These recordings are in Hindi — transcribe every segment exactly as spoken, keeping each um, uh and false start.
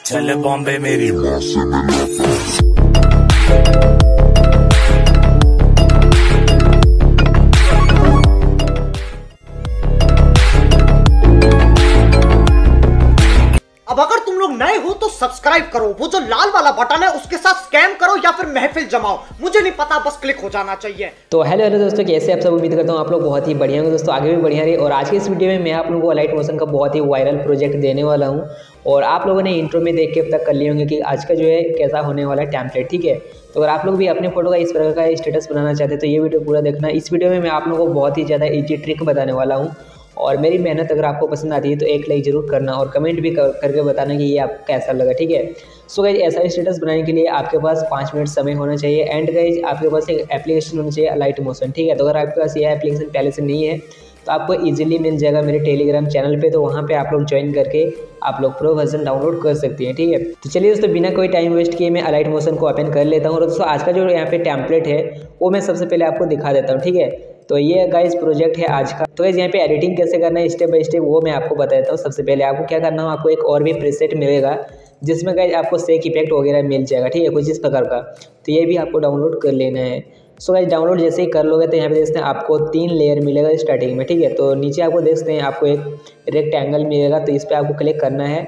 चल बॉम्बे मेरी माँ से मिला। अब अगर तुम लोग नए हो तो सब्सक्राइब करो, वो जो लाल वाला बटन है उसके साथ स्कैम करो या फिर महफिल जमाओ, मुझे नहीं पता, बस क्लिक हो जाना चाहिए। तो हेलो हेलो दोस्तों, कैसे आप सब? उम्मीद करता हूँ आप लोग बहुत ही बढ़िया होंगे दोस्तों, आगे भी बढ़िया रही। और आज की इस वीडियो में मैं आप लोगों को अलाइट मोशन का बहुत ही वायरल प्रोजेक्ट देने वाला हूँ। और आप लोगों ने इंट्रो में देख के अब तक कर लिए होंगे कि आज का जो है कैसा होने वाला है टेम्पलेट, ठीक है। तो अगर आप लोग भी अपने फोटो का इस प्रकार का स्टेटस बनाना चाहते हैं तो ये वीडियो पूरा देखना। इस वीडियो में मैं आप लोगों को बहुत ही ज़्यादा ईजी ट्रिक बताने वाला हूँ। और मेरी मेहनत अगर आपको पसंद आती है तो एक लाइक जरूर करना और कमेंट भी कर, करके बताना कि ये आपको कैसा लगा, ठीक है। सो गाइज, ऐसा स्टेटस बनाने के लिए आपके पास पाँच मिनट समय होना चाहिए। एंड गाइज, आपके पास एक एप्लीकेशन होनी चाहिए अलाइट मोशन, ठीक है। तो अगर आपके पास यह एप्लीकेशन पहले से नहीं है तो आपको इजीली मिल जाएगा मेरे टेलीग्राम चैनल पे। तो वहाँ पे आप लोग ज्वाइन करके आप लोग प्रो वर्जन डाउनलोड कर सकते हैं, ठीक है। तो चलिए दोस्तों, बिना कोई टाइम वेस्ट किए मैं अलाइट मोशन को ओपन कर लेता हूँ। और दोस्तों, आज का जो यहाँ पे टेम्पलेट है वो मैं सबसे पहले आपको दिखा देता हूँ, ठीक है। तो ये गाइस प्रोजेक्ट है आज का। तो गाइस, यहाँ पे एडिटिंग कैसे करना है स्टेप बाय स्टेप वो मैं आपको बता देता हूँ। सबसे पहले आपको क्या करना हो, आपको एक और भी प्रीसेट मिलेगा जिसमें गाइस आपको शेक इफेक्ट वगैरह मिल जाएगा, ठीक है, कुछ इस प्रकार का। तो ये भी आपको डाउनलोड कर लेना है। सो गाइस, डाउनलोड जैसे ही कर लोगे तो यहाँ पे देखते हैं आपको तीन लेयर मिलेगा स्टार्टिंग में, ठीक है। तो नीचे आपको देखते हैं आपको एक रेक्टेंगल मिलेगा, तो इस पर आपको क्लिक करना है।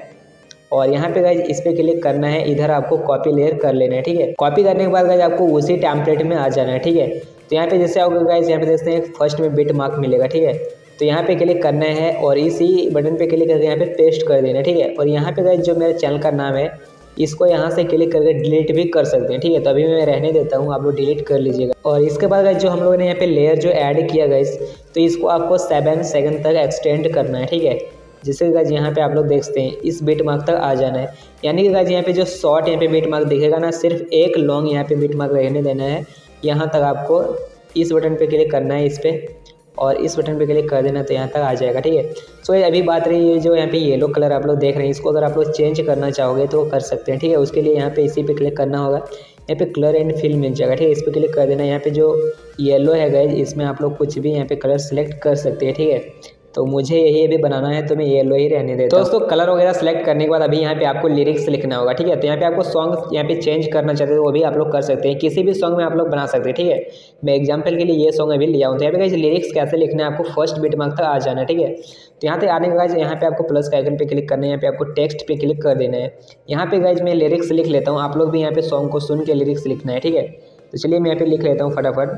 और यहाँ पे गाइज इस पे क्लिक करना है, इधर आपको कॉपी लेयर कर लेना है, ठीक है। कॉपी करने के बाद गाइज आपको उसी टेम्पलेट में आ जाना है, ठीक है। तो यहाँ पे जैसे आओगे गाइज, यहाँ पे देखते हैं फर्स्ट में बिट मार्क मिलेगा, ठीक है। तो यहाँ पे क्लिक करना है और इसी बटन पे क्लिक करके यहाँ पे पेस्ट कर देना है, ठीक है। और यहाँ पे गाइज जो मेरे चैनल का नाम है इसको यहाँ से क्लिक करके डिलीट भी कर सकते हैं, ठीक है। तो अभी मैं रहने देता हूँ, आप लोग डिलीट कर लीजिएगा। और इसके बाद गाइज जो हम लोगों ने यहाँ पे लेयर जो ऐड किया गाइज, तो इसको आपको सेवन सेकंड तक एक्सटेंड करना है, ठीक है। जिससे गाइज यहाँ पे आप लोग देखते हैं इस बिट मार्क तक आ जाना है। यानी कि गाइज यहाँ पे जो शॉर्ट यहाँ पे बिट मार्क दिखेगा ना, सिर्फ एक लॉन्ग यहाँ पे बिट मार्क रहने देना है। यहाँ तक आपको इस बटन पे क्लिक करना है, इस पे, और इस बटन पे क्लिक कर देना तो यहाँ तक आ जाएगा, ठीक है। सो so, अभी बात रही है जो यहाँ पे येलो कलर आप लोग देख रहे हैं, इसको अगर आप लोग चेंज करना चाहोगे तो कर सकते हैं, ठीक है। उसके लिए यहाँ पे इसी पे क्लिक करना होगा, यहाँ पे कलर एंड फिल मिल जाएगा, ठीक है। इस पर क्लिक कर देना। यहाँ पे जो येलो है गाइज, इसमें आप लोग कुछ भी यहाँ पे कलर सेलेक्ट कर सकते हैं, ठीक है। तो मुझे यही अभी बनाना है तो मैं येलो ही रहने देता हूँ। तो दोस्तों, कलर वगैरह सेलेक्ट करने के बाद अभी यहाँ पे आपको लिरिक्स लिखना होगा, ठीक है। तो यहाँ पे आपको सॉन्ग यहाँ पे चेंज करना चाहते हैं वो भी आप लोग कर सकते हैं, किसी भी सॉन्ग में आप लोग बना सकते हैं, ठीक है। मैं एग्जांपल के लिए ये सॉन्ग अभी लिया हूँ। तो यहाँ पे गाइस लिरिक्स कैसे लिखना है, आपको फर्स्ट बिट मार्क तक आ जाना है, ठीक है। तो यहाँ पे आने के बाद यहाँ पे आपको प्लस का आइकन पे क्लिक करना है, यहाँ पे आपको टेक्स्ट पे क्लिक कर देना है। यहाँ पे गाइस मैं लिरिक्स लिख लेता हूँ, आप लोग भी यहाँ पे सॉन्ग को सुन के लिरिक्स लिखना है, ठीक है। तो चलिए मैं यहाँ पे लिख लेता हूँ फटाफट।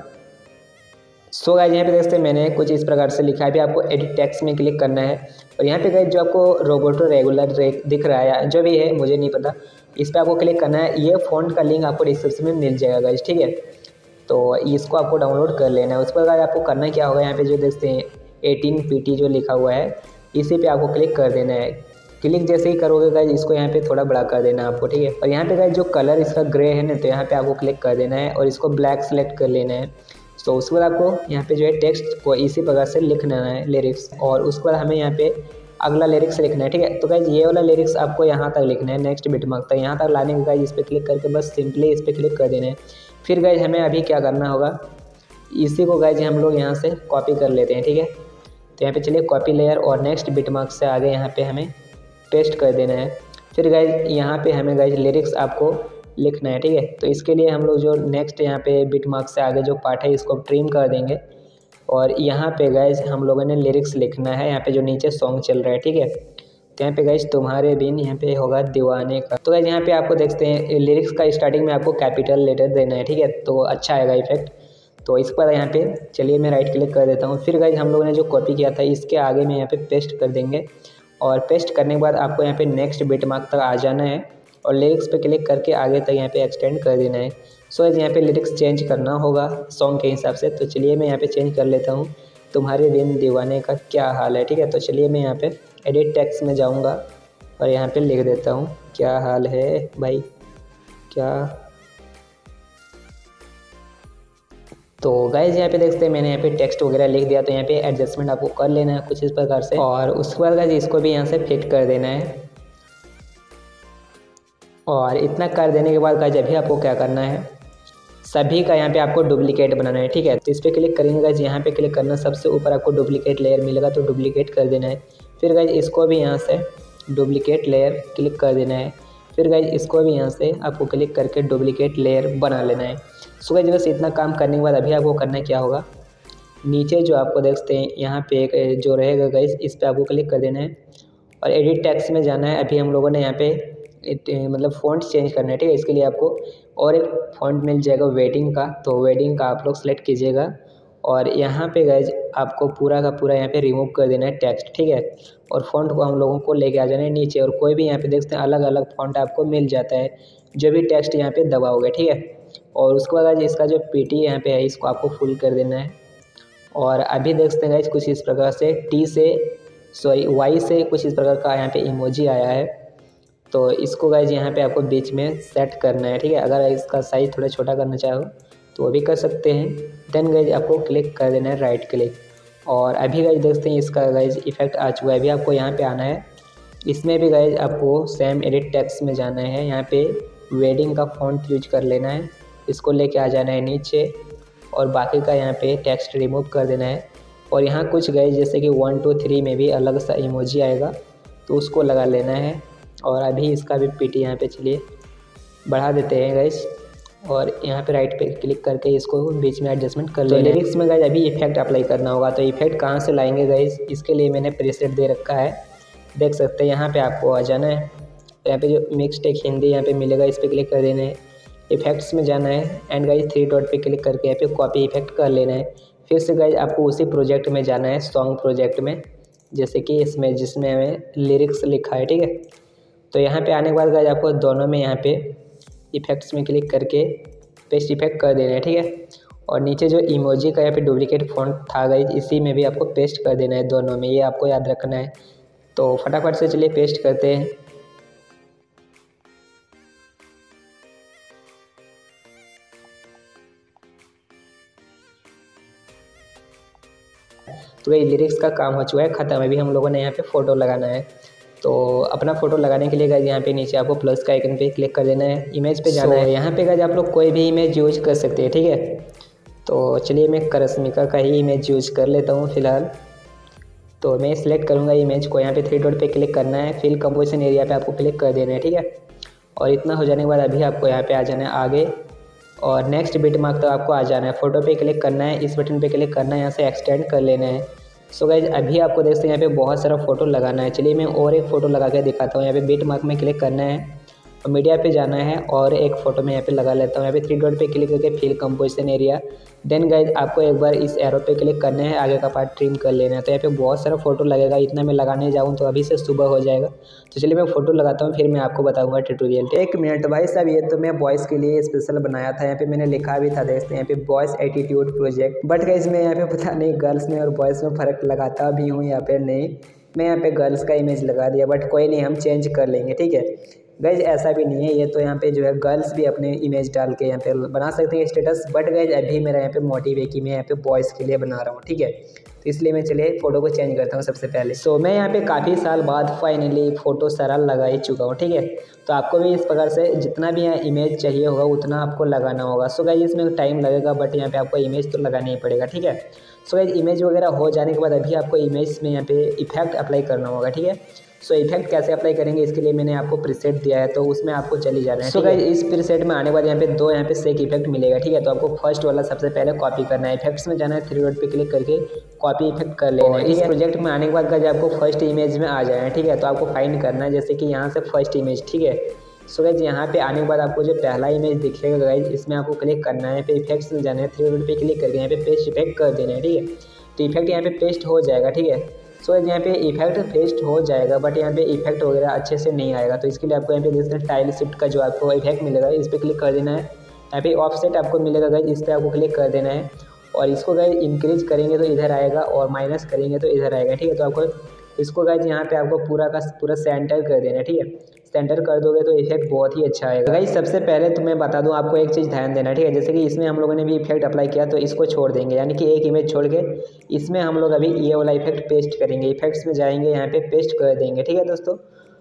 सो गाइज, यहाँ पे देखते हैं मैंने कुछ इस प्रकार से लिखा है। अभी आपको एडिट टेक्स्ट में क्लिक करना है और यहाँ पे गाइज जो आपको रोबोटो रेगुलर दिख रहा है जो भी है मुझे नहीं पता, इस पर आपको क्लिक करना है। ये फ़ॉन्ट का लिंक आपको डिस्क्रिप्शन में मिल जाएगा गाइज, ठीक है। तो इसको आपको डाउनलोड कर लेना है। उसके बाद आपको करना क्या होगा, यहाँ पे जो देखते हैं एटीन पी टी जो लिखा हुआ है इसी पे आपको क्लिक कर देना है। क्लिक जैसे ही करोगे गाइज इसको यहाँ पे थोड़ा बड़ा कर देना है आपको, ठीक है। और यहाँ पे गाइज जो कलर इसका ग्रे है ना, तो यहाँ पे आपको क्लिक कर देना है और इसको ब्लैक सेलेक्ट कर लेना है। तो उसके बाद आपको यहाँ पे जो है टेक्स्ट को इसी प्रकार से लिखना है लिरिक्स, और उसके बाद हमें यहाँ पे अगला लिरिक्स लिखना है, ठीक है। तो गाइज ये वाला लिरिक्स आपको यहाँ तक लिखना है, नेक्स्ट बिट मार्क तक। यहाँ तक लाने के गाइज इस पर क्लिक करके बस सिंपली इस पर क्लिक कर देना है। फिर गाइज हमें अभी क्या करना होगा, इसी को गाइज हम लोग यहाँ से कॉपी कर लेते हैं, ठीक है। तो यहाँ पे चलिए कॉपी लेयर और नेक्स्ट बिट मार्क से आगे यहाँ पे हमें पेस्ट कर देना है। फिर गाइज यहाँ पे हमें गाइज लिरिक्स आपको लिखना है, ठीक है। तो इसके लिए हम लोग जो नेक्स्ट यहाँ पे बिट मार्क से आगे जो पार्ट है इसको ट्रिम कर देंगे और यहाँ पे गाइज हम लोगों ने लिरिक्स लिखना है, यहाँ पे जो नीचे सॉन्ग चल रहा है, ठीक है। तो यहाँ पे गाइज तुम्हारे बिन यहाँ पे होगा दीवाने का। तो गाइज यहाँ पे आपको देखते हैं लिरिक्स का स्टार्टिंग में आपको कैपिटल लेटर देना है, ठीक है। तो अच्छा आएगा इफेक्ट। तो इस पर यहाँ पे चलिए मैं राइट क्लिक कर देता हूँ। फिर गाइज हम लोगों ने जो कॉपी किया था इसके आगे में यहाँ पे पेस्ट कर देंगे और पेस्ट करने के बाद आपको यहाँ पे नेक्स्ट बिट मार्क तक आ जाना है और लिरिक्स पे क्लिक करके आगे तक यहाँ पे एक्सटेंड कर देना है। सो यहाँ पे लिरिक्स चेंज करना होगा सॉन्ग के हिसाब से। तो चलिए मैं यहाँ पे चेंज कर लेता हूँ, तुम्हारे बिन दीवाने का क्या हाल है, ठीक है। तो चलिए मैं यहाँ पे एडिट टेक्स्ट में जाऊँगा और यहाँ पे लिख देता हूँ क्या हाल है भाई क्या। तो गाइज यहाँ पे देखते हैं मैंने यहाँ पे टेक्स्ट वगैरह लिख दिया। तो यहाँ पे एडजस्टमेंट आपको कर लेना है कुछ इस प्रकार से, और उसके बाद गाइज इसको भी यहाँ से फिट कर देना है। और इतना कर देने के बाद गाइज अभी आपको क्या करना है, सभी का यहाँ पे आपको डुप्लीकेट बनाना है, ठीक है। तो इस पर क्लिक करेंगे गाइज, यहाँ पे क्लिक करना, सबसे ऊपर आपको डुप्लीकेट लेयर मिलेगा तो डुप्लीकेट कर देना है। फिर गाइज इसको भी यहाँ से डुप्लीकेट लेयर क्लिक कर देना है। फिर गाइज इसको भी यहाँ से आपको क्लिक करके डुप्लीकेट लेयर बना लेना है। सो गाइज बस इतना काम करने के बाद अभी आपको करना क्या होगा, नीचे जो आपको देखते हैं यहाँ पे एक जो रहेगा गाइज, इस पर आपको क्लिक कर देना है और एडिट टेक्स्ट में जाना है। अभी हम लोगों ने यहाँ पे इट, मतलब फ़ॉन्ट चेंज करना है, ठीक है। इसके लिए आपको और एक फ़ॉन्ट मिल जाएगा वेडिंग का, तो वेडिंग का आप लोग सेलेक्ट कीजिएगा और यहाँ पे गाइज आपको पूरा का पूरा यहाँ पे रिमूव कर देना है टेक्स्ट, ठीक है। और फ़ॉन्ट को हम लोगों को लेके आ जाना है नीचे, और कोई भी यहाँ पे देखते हैं अलग अलग फ़ॉन्ट आपको मिल जाता है जो भी टेक्स्ट यहाँ पे दबाओगे, ठीक है। और उसके बाद गाइज इसका जो पी टी यहाँ पे है इसको आपको फुल कर देना है। और अभी देखते हैं गाइज कुछ इस प्रकार से टी से सॉरी वाई से कुछ इस प्रकार का यहाँ पे इमोजी आया है, तो इसको गाइज यहाँ पे आपको बीच में सेट करना है, ठीक है। अगर इसका साइज़ थोड़ा छोटा करना चाहो तो वो भी कर सकते हैं। देन गाइज आपको क्लिक कर देना है राइट क्लिक, और अभी गाइज देखते हैं इसका गाइज इफेक्ट आ चुका है। अभी आपको यहाँ पे आना है, इसमें भी गाइज आपको सेम एडिट टेक्स्ट में जाना है, यहाँ पे वेडिंग का फ़ॉन्ट यूज कर लेना है, इसको लेके आ जाना है नीचे और बाकी का यहाँ पे टेक्स्ट रिमूव कर देना है। और यहाँ कुछ गाइज जैसे कि वन टू थ्री में भी अलग सा इमोजी आएगा तो उसको लगा लेना है। और अभी इसका भी पी टी यहाँ पे चलिए बढ़ा देते हैं गाइज, और यहाँ पे राइट पे क्लिक करके इसको बीच में एडजस्टमेंट कर लेना है। लिरिक्स में गाइज अभी इफेक्ट अप्लाई करना होगा, तो इफेक्ट कहाँ से लाएंगे गाइज, इसके लिए मैंने प्रीसेट दे रखा है, देख सकते हैं। यहाँ पे आपको आ जाना है, यहाँ पे जो मिक्स टेक हिंदी यहाँ पे मिलेगा इस पर क्लिक कर देना है, इफेक्ट्स में जाना है एंड गाइज थ्री डॉट पे क्लिक करके यहाँ पे कॉपी इफेक्ट कर लेना है। फिर से गाइज आपको उसी प्रोजेक्ट में जाना है, सॉन्ग प्रोजेक्ट में, जैसे कि इसमें जिसमें हमें लिरिक्स लिखा है, ठीक है। तो यहाँ पे आने के बाद गाइज आपको दोनों में यहाँ पे इफेक्ट्स में क्लिक करके पेस्ट इफेक्ट कर देना है, ठीक है। और नीचे जो इमोजी का यहाँ पे डुप्लीकेट फ़ॉन्ट था गाइज, इसी में भी आपको पेस्ट कर देना है दोनों में, ये आपको याद रखना है। तो फटाफट से चलिए पेस्ट करते हैं। तो ये लिरिक्स का काम हो चुका है ख़त्म। अभी हम लोगों ने यहाँ पे फ़ोटो लगाना है, तो अपना फ़ोटो लगाने के लिए गाइज यहाँ पे नीचे आपको प्लस का आइकन पे क्लिक कर देना है, इमेज पे जाना है। यहाँ पे गाइज आप लोग कोई भी इमेज यूज कर सकते हैं, ठीक है। तो चलिए मैं करस्मिका का ही इमेज यूज कर लेता हूँ फ़िलहाल। तो मैं सिलेक्ट करूँगा इमेज को, यहाँ पे थ्री डॉट पे क्लिक करना है, फिल कंपोजिशन एरिया पे आपको क्लिक कर देना है, ठीक है। और इतना हो जाने के बाद अभी आपको यहाँ पे आ जाना है आगे, और नेक्स्ट बिट मार्क तक आपको आ जाना है। फ़ोटो पे क्लिक करना है, इस बटन पे क्लिक करना है, यहाँ से एक्सटेंड कर लेना है। सो गाइज अभी आपको देखते हैं यहाँ पे बहुत सारा फ़ोटो लगाना है। चलिए मैं और एक फ़ोटो लगा के दिखाता हूँ। यहाँ पे बिट मार्क में क्लिक करना है और मीडिया पे जाना है और एक फ़ोटो में यहाँ पे लगा लेता हूँ। यहाँ पे थ्री डॉट पे क्लिक करके fill composition area, then guys आपको एक बार इस एरो पे क्लिक करना है, आगे का पार्ट ट्रिम कर लेना है। तो यहाँ पे बहुत सारा फोटो लगेगा, इतना मैं लगाने जाऊँ तो अभी से सुबह हो जाएगा। तो चलिए मैं फ़ोटो लगाता हूँ, फिर मैं आपको बताऊँगा ट्यूटोरियल। एक मिनट भाई साहब, ये तो मैं बॉयज़ के लिए स्पेशल बनाया था। यहाँ पे मैंने लिखा भी था, देखते हैं यहाँ पे boys attitude project. But guys मैं यहाँ पे पता नहीं गर्ल्स में और बॉयज़ में फ़र्क लगाता भी हूँ या फिर नहीं, मैं यहाँ पे गर्ल्स का इमेज लगा दिया। बट कोई नहीं, हम चेंज कर लेंगे, ठीक है। गाइज ऐसा भी नहीं है, ये तो यहाँ पे जो है गर्ल्स भी अपने इमेज डाल के यहाँ पे बना सकते हैं स्टेटस। बट गाइज अभी मेरा यहाँ पे मोटिव है कि मैं यहाँ पे बॉयज़ के लिए बना रहा हूँ, ठीक है। तो इसलिए मैं चलिए फ़ोटो को चेंज करता हूँ सबसे पहले। सो so, मैं यहाँ पे काफ़ी साल बाद फाइनली फ़ोटो सारा लगा ही चुका हूँ, ठीक है। तो आपको भी इस प्रकार से जितना भी यहाँ इमेज चाहिए होगा उतना आपको लगाना होगा। सो so, गाइज इसमें टाइम लगेगा, बट यहाँ पे आपको इमेज तो लगाना ही पड़ेगा, ठीक है। सो so, गाइज इमेज वगैरह हो जाने के बाद अभी आपको इमेज में यहाँ पे इफेक्ट अप्लाई करना होगा, ठीक है। सो so, इफेक्ट कैसे अप्लाई करेंगे इसके लिए मैंने आपको प्रीसेट दिया है, तो उसमें आपको चली जाना है। सो so, गाइस इस प्रीसेट में आने के बाद यहाँ पे दो यहाँ पे सेक इफेक्ट मिलेगा, ठीक है। तो आपको फर्स्ट वाला सबसे पहले कॉपी करना है, इफेक्ट्स में जाना है, थ्री डॉट पे क्लिक करके कॉपी इफेक्ट कर लेना है। इस प्रोजेक्ट में आने के बाद गाइस आपको फर्स्ट इमेज में आ जाना है, ठीक है। तो आपको फाइंड करना है, जैसे कि यहाँ से फर्स्ट इमेज, ठीक है। सो गाइस यहाँ पे आने के बाद आपको जो पहला इमेज दिखेगा गाइस, इसमें आपको क्लिक करना है, फिर इफेक्ट्स में जाना है, थ्री डॉट पे क्लिक करके यहाँ पे पेस्ट इफेक्ट कर देना है, ठीक है। तो इफेक्ट यहाँ पे पेस्ट हो जाएगा, ठीक है। सो so, यहाँ पे इफेक्ट पेस्ट हो जाएगा, बट यहाँ पे इफेक्ट वगैरह अच्छे से नहीं आएगा। तो इसके लिए आपको यहाँ पे देखते हैं टाइल शिफ्ट का जो आपको इफेक्ट मिलेगा, इस पर क्लिक कर देना है। यहाँ पे ऑफसेट आपको मिलेगा गाइस, इस पर आपको क्लिक कर देना है और इसको गाइस इंक्रीज करेंगे तो इधर आएगा और माइनस करेंगे तो इधर आएगा, ठीक है। तो आपको इसको गाइस यहाँ पे आपको पूरा का पूरा सेंटर कर देना है, ठीक है। सेंटर कर दोगे तो इफेक्ट बहुत ही अच्छा आएगा। गाइस सबसे पहले तो मैं बता दूं आपको एक चीज़ ध्यान देना, ठीक है। जैसे कि इसमें हम लोगों ने भी इफेक्ट अप्लाई किया, तो इसको छोड़ देंगे, यानी कि एक इमेज छोड़ के इसमें हम लोग अभी ये वाला इफेक्ट पेस्ट करेंगे। इफेक्ट्स में जाएंगे, यहाँ पे पेस्ट कर देंगे, ठीक है दोस्तों।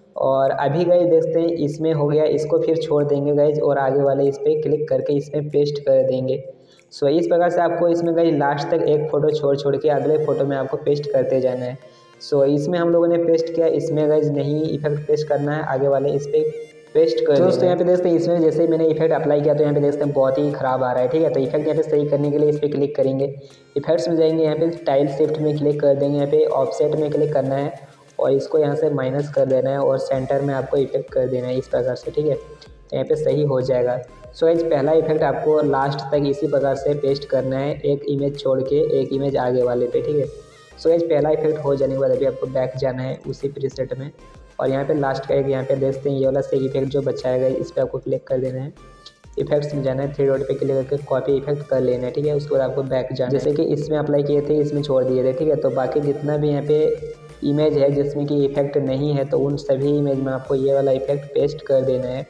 और अभी गाइस देखते हैं इसमें हो गया, इसको फिर छोड़ देंगे गाइस और आगे वाले इस पर क्लिक करके इसमें पेस्ट कर देंगे। सो इस प्रकार से आपको इसमें गाइस लास्ट तक एक फ़ोटो छोड़ छोड़ के अगले फ़ोटो में आपको पेस्ट करते जाना है। सो so, इसमें हम लोगों ने पेस्ट किया, इसमें गाइस नहीं इफेक्ट पेस्ट करना है, आगे वाले इस पर पेस्ट कर दोस्तों यहाँ पे देखते हैं इसमें जैसे मैंने इफेक्ट अप्लाई किया तो यहाँ पे देखते हैं बहुत ही खराब आ रहा है। ठीक है, तो इफेक्ट यहाँ पे सही करने के लिए इस पर क्लिक करेंगे, इफेक्ट्स में जाएंगे, यहाँ पे टाइल शिफ्ट में क्लिक कर देंगे, यहाँ पे ऑफसेट में क्लिक करना है और इसको यहाँ से माइनस कर देना है और सेंटर में आपको इफेक्ट कर देना है इस प्रकार से। ठीक है, तो यहाँ पे सही हो जाएगा। सो गाइस पहला इफेक्ट आपको लास्ट तक इसी प्रकार से पेस्ट करना है, एक इमेज छोड़ के एक इमेज आगे वाले पे। ठीक है, सो गाइस पहला इफेक्ट हो जाने के बाद अभी आपको बैक जाना है उसी प्रीसेट में और यहाँ पे लास्ट का एक यहाँ पे देखते हैं ये वाला सेक इफेक्ट जो बचाया गया इस पर आपको क्लिक कर देना है, इफेक्ट्स में जाना है, थ्री डॉट पे क्लिक करके कॉपी इफेक्ट कर लेना है। ठीक है, उसके बाद आपको बैक जाना है, जैसे कि इसमें अप्लाई किए थे इसमें छोड़ दिए थे। ठीक है, तो बाकी जितना भी यहाँ पे इमेज है जिसमें कि इफेक्ट नहीं है तो उन सभी इमेज में आपको ये वाला इफेक्ट पेस्ट कर देना है।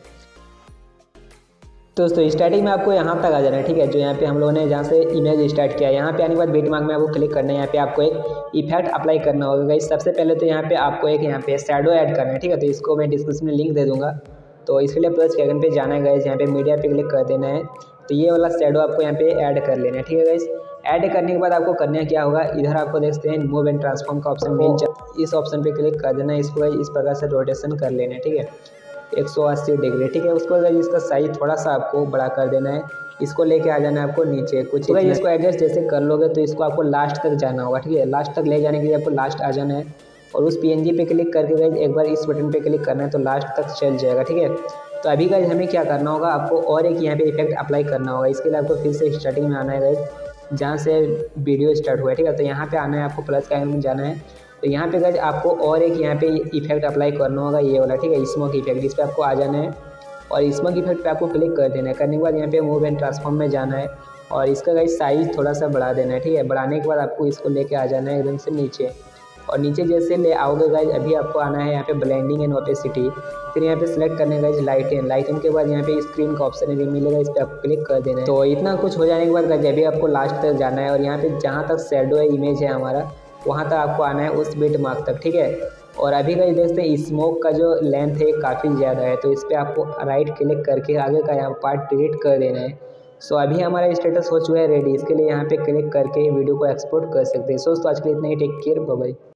दोस्तों स्टार्टिंग में आपको यहाँ तक आ जाना है। ठीक है, जो यहाँ पे हम लोगों ने जहाँ से इमेज स्टार्ट किया यहाँ पे आने के बाद बिटमार्क में आपको क्लिक करना है, यहाँ पे आपको एक इफेक्ट अप्लाई करना होगा। गाइस सबसे पहले तो यहाँ पे आपको एक यहाँ पे शैडो ऐड करना है। ठीक है, तो इसको मैं डिस्क्रिप्शन में लिंक दे दूँगा, तो इसके लिए प्लस के आइकन पे जाना है गाइस, यहाँ पे मीडिया पे क्लिक कर देना है, तो ये वाला शैडो आपको यहाँ पे ऐड कर लेना है। ठीक है गाइस, ऐड करने के बाद आपको करना क्या होगा, इधर आपको देखते हैं मूव एंड ट्रांसफॉर्म का ऑप्शन मिल जाए, इस ऑप्शन पे क्लिक कर देना है, इसको इस प्रकार से रोटेशन कर लेना है। ठीक है, एक सौ अस्सी डिग्री। ठीक है, उसको अगर इसका साइज थोड़ा सा आपको बड़ा कर देना है, इसको लेके आ जाना है आपको नीचे कुछ। अगर इसको एडजस्ट जैसे कर लोगे तो इसको आपको लास्ट तक जाना होगा। ठीक है, लास्ट तक ले जाने के लिए आपको लास्ट आ जाना है और उस पीएनजी पे क्लिक करके गाइस एक बार इस बटन पे क्लिक करना है तो लास्ट तक चल जाएगा। ठीक है, तो अभी गाइस हमें क्या करना होगा, आपको और एक यहाँ पे इफेक्ट अप्लाई करना होगा। इसके लिए आपको फिर से स्टार्टिंग में आना है गाइस, जहाँ से वीडियो स्टार्ट हुआ है। ठीक है, तो यहाँ पे आना है, आपको प्लस का आइकन में जाना है, तो यहाँ पे गाइस आपको और एक यहाँ पे इफेक्ट अप्लाई करना होगा ये वाला। ठीक है, स्मोक इफेक्ट, इस पर आपको आ जाना है और स्मोक इफेक्ट पे आपको क्लिक कर देना है। करने के बाद यहाँ पे मूव एंड ट्रांसफॉर्म में जाना है और इसका गाइस साइज़ थोड़ा सा बढ़ा देना है। ठीक है, बढ़ाने के बाद आपको इसको लेके आ जाना है एकदम से नीचे और नीचे जैसे ले आओगे गाइस अभी आपको आना है यहाँ पे ब्लेंडिंग एंड ओपेसिटी, फिर यहाँ पे सिलेक्ट करने का गाइस लाइटन, लाइटन के बाद यहाँ पे स्क्रीन का ऑप्शन भी मिलेगा, इस पर आपको क्लिक कर देना है। तो इतना कुछ हो जाने के बाद गाइस अभी आपको लास्ट तक जाना है और यहाँ पे जहाँ तक शैडो है इमेज है हमारा वहाँ तक आपको आना है उस बिट मार्क तक। ठीक है, और अभी गाइस देखते हैं स्मोक का जो लेंथ है काफ़ी ज़्यादा है, तो इस पर आपको राइट क्लिक करके आगे का यहाँ पार्ट डिलीट कर देना है। सो अभी हमारा स्टेटस हो चुका है रेडी, इसके लिए यहाँ पे क्लिक करके वीडियो को एक्सपोर्ट कर सकते हैं। सो दोस्तों आज के लिए इतना ही, टेक केयर, बाय बाय।